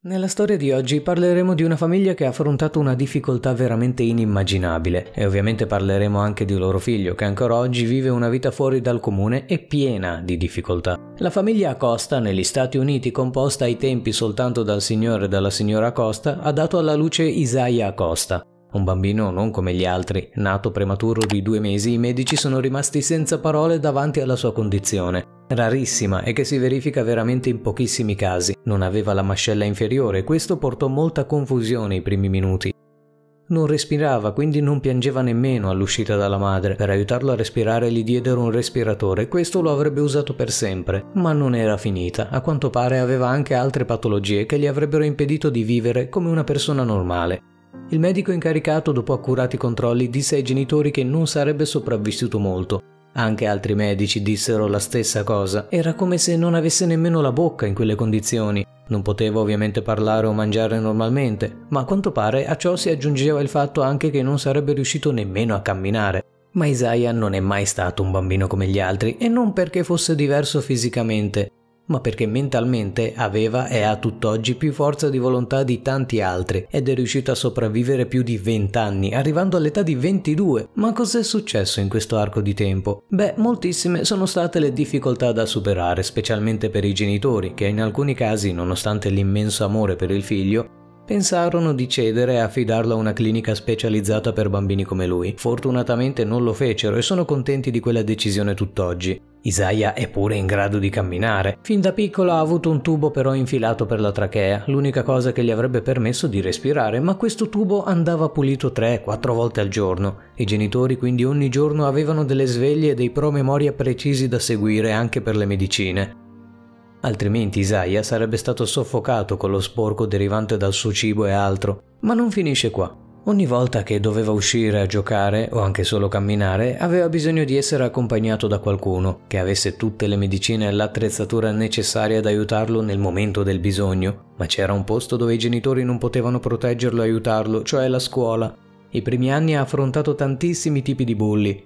Nella storia di oggi parleremo di una famiglia che ha affrontato una difficoltà veramente inimmaginabile e ovviamente parleremo anche di loro figlio che ancora oggi vive una vita fuori dal comune e piena di difficoltà. La famiglia Acosta negli Stati Uniti, composta ai tempi soltanto dal signore e dalla signora Acosta, ha dato alla luce Isaiah Acosta. Un bambino non come gli altri, nato prematuro di 2 mesi, i medici sono rimasti senza parole davanti alla sua condizione. Rarissima e che si verifica veramente in pochissimi casi. Non aveva la mascella inferiore e questo portò molta confusione i primi minuti. Non respirava, quindi non piangeva nemmeno all'uscita dalla madre. Per aiutarlo a respirare gli diedero un respiratore e questo lo avrebbe usato per sempre. Ma non era finita. A quanto pare aveva anche altre patologie che gli avrebbero impedito di vivere come una persona normale. Il medico incaricato, dopo accurati controlli, disse ai genitori che non sarebbe sopravvissuto molto. Anche altri medici dissero la stessa cosa. Era come se non avesse nemmeno la bocca in quelle condizioni. Non poteva ovviamente parlare o mangiare normalmente, ma a quanto pare a ciò si aggiungeva il fatto anche che non sarebbe riuscito nemmeno a camminare. Ma Isaiah non è mai stato un bambino come gli altri, e non perché fosse diverso fisicamente, ma perché mentalmente aveva e ha tutt'oggi più forza di volontà di tanti altri ed è riuscito a sopravvivere più di 20 anni, arrivando all'età di 22. Ma cos'è successo in questo arco di tempo? Beh, moltissime sono state le difficoltà da superare, specialmente per i genitori, che in alcuni casi, nonostante l'immenso amore per il figlio, pensarono di cedere e affidarlo a una clinica specializzata per bambini come lui. Fortunatamente non lo fecero e sono contenti di quella decisione tutt'oggi. Isaiah è pure in grado di camminare. Fin da piccolo ha avuto un tubo però infilato per la trachea, l'unica cosa che gli avrebbe permesso di respirare, ma questo tubo andava pulito 3-4 volte al giorno. I genitori quindi ogni giorno avevano delle sveglie e dei promemoria precisi da seguire anche per le medicine. Altrimenti Isaiah sarebbe stato soffocato con lo sporco derivante dal suo cibo e altro. Ma non finisce qua. Ogni volta che doveva uscire a giocare o anche solo camminare, aveva bisogno di essere accompagnato da qualcuno che avesse tutte le medicine e l'attrezzatura necessaria ad aiutarlo nel momento del bisogno. Ma c'era un posto dove i genitori non potevano proteggerlo e aiutarlo, cioè la scuola. I primi anni ha affrontato tantissimi tipi di bulli,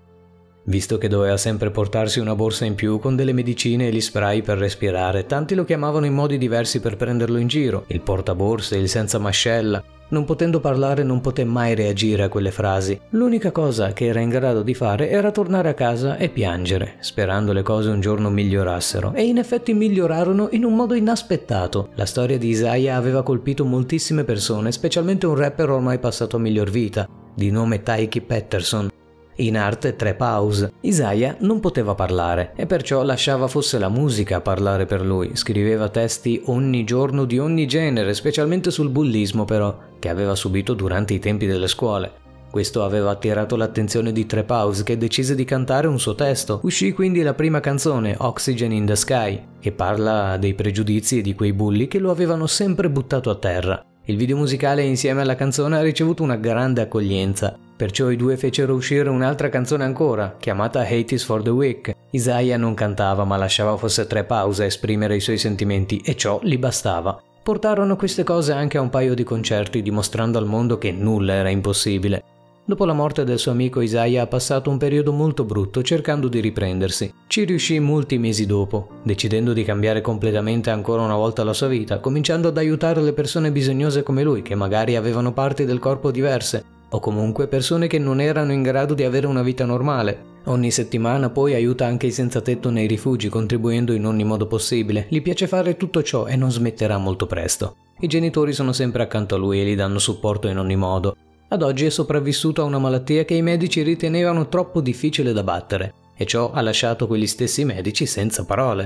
visto che doveva sempre portarsi una borsa in più con delle medicine e gli spray per respirare. Tanti lo chiamavano in modi diversi per prenderlo in giro: il portaborse, il senza mascella. Non potendo parlare non poté mai reagire a quelle frasi. L'unica cosa che era in grado di fare era tornare a casa e piangere, sperando le cose un giorno migliorassero. E in effetti migliorarono in un modo inaspettato. La storia di Isaiah aveva colpito moltissime persone, specialmente un rapper ormai passato a miglior vita, di nome Tyke Patterson, in arte Trap House. Isaiah non poteva parlare e perciò lasciava fosse la musica a parlare per lui. Scriveva testi ogni giorno di ogni genere, specialmente sul bullismo però, che aveva subito durante i tempi delle scuole. Questo aveva attirato l'attenzione di Trap House, che decise di cantare un suo testo. Uscì quindi la prima canzone, Oxygen in the Sky, che parla dei pregiudizi e di quei bulli che lo avevano sempre buttato a terra. Il video musicale insieme alla canzone ha ricevuto una grande accoglienza, perciò i due fecero uscire un'altra canzone ancora, chiamata Hate is for the Weak. Isaiah non cantava, ma lasciava fosse Trap House a esprimere i suoi sentimenti, e ciò gli bastava. Portarono queste cose anche a un paio di concerti, dimostrando al mondo che nulla era impossibile. Dopo la morte del suo amico, Isaiah ha passato un periodo molto brutto cercando di riprendersi. Ci riuscì molti mesi dopo, decidendo di cambiare completamente ancora una volta la sua vita, cominciando ad aiutare le persone bisognose come lui, che magari avevano parti del corpo diverse, o comunque persone che non erano in grado di avere una vita normale. Ogni settimana poi aiuta anche i senza tetto nei rifugi, contribuendo in ogni modo possibile. Gli piace fare tutto ciò e non smetterà molto presto. I genitori sono sempre accanto a lui e gli danno supporto in ogni modo. Ad oggi è sopravvissuto a una malattia che i medici ritenevano troppo difficile da battere, e ciò ha lasciato quegli stessi medici senza parole.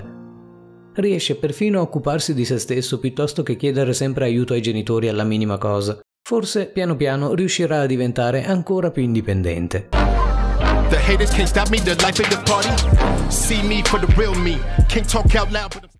Riesce perfino a occuparsi di se stesso piuttosto che chiedere sempre aiuto ai genitori alla minima cosa. Forse piano piano riuscirà a diventare ancora più indipendente. The haters can't stop me, the life of the party. See me for the real me. Can't talk out loud, but